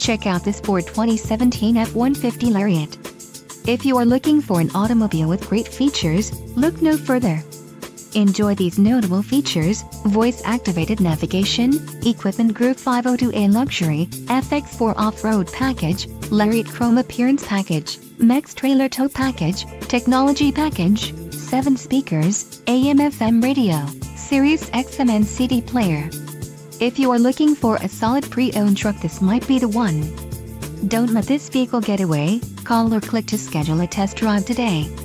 Check out this Ford 2017 F-150 Lariat. If you are looking for an automobile with great features, look no further. Enjoy these notable features: voice-activated navigation, equipment group 502A luxury, FX4 off-road package, Lariat chrome appearance package, Mex trailer tow package, technology package, 7 speakers, AM/FM radio, Sirius XM and CD player. If you are looking for a solid pre-owned truck, this might be the one. Don't let this vehicle get away. Call or click to schedule a test drive today.